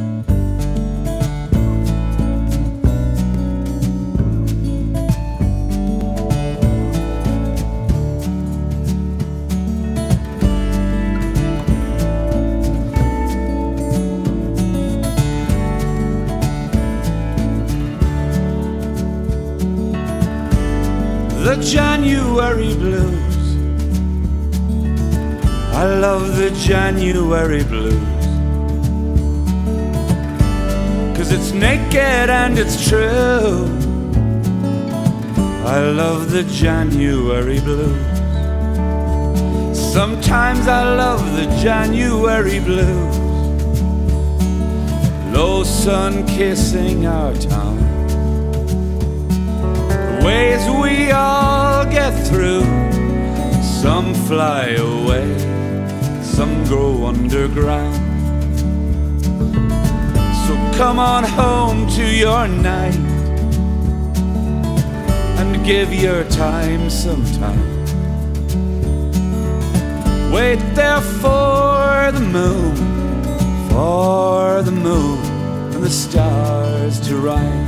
The January blues. I love the January blues, 'cause it's naked and it's true. I love the January blues. Sometimes I love the January blues. Low sun kissing our town, ways we all get through. Some fly away, some grow underground. So come on home to your night and give your time some time. Wait there for the moon and the stars to rise.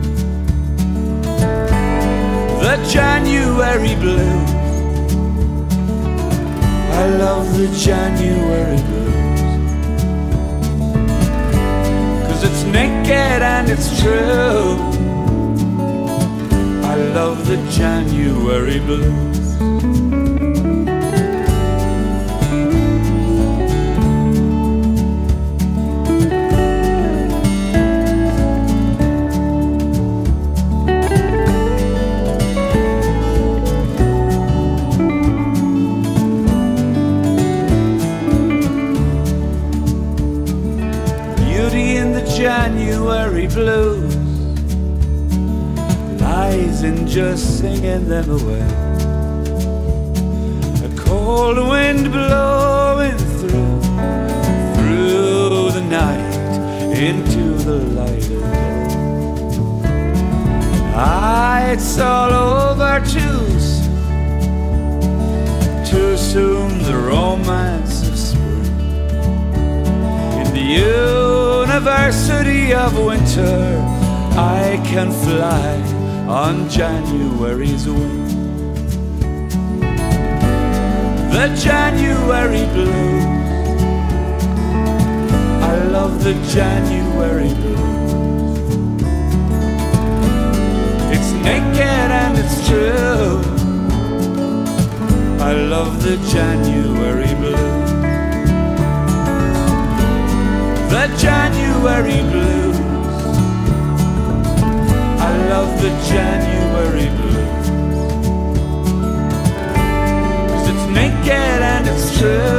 The January blues. I love the January blues, 'cause it's naked and it's true. I love the January blues. January blues lies in just singing them away. A cold wind blowing through the night into the light of day. It's all over too soon, the romance of spring. In the University of winter, I can fly on January's wing. The January blues. I love the January blues. It's naked and it's true. I love the January blues. The January blues. I love the January blues, 'cause it's naked and it's true.